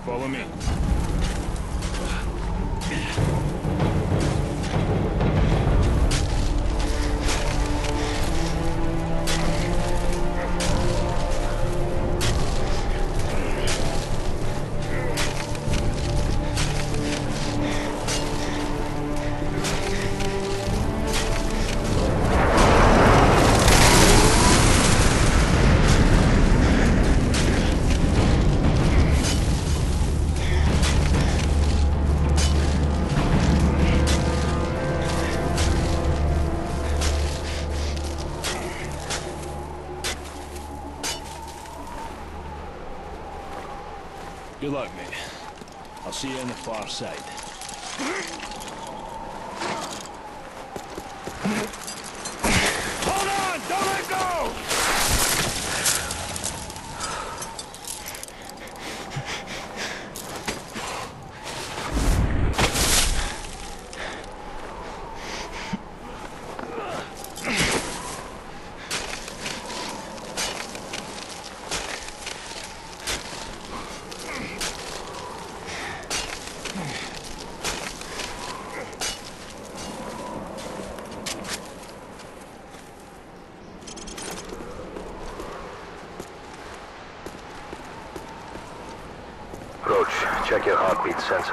Follow me. Good luck, mate. I'll see you on the far side. Hold on! Don't let go! Roach, check your heartbeat sensor.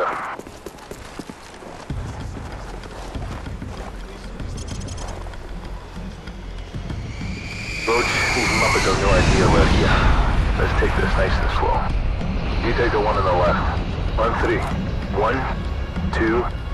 Roach, these Muppets have no idea we're here. Let's take this nice and slow. You take the one on the left. On three. 1, 2,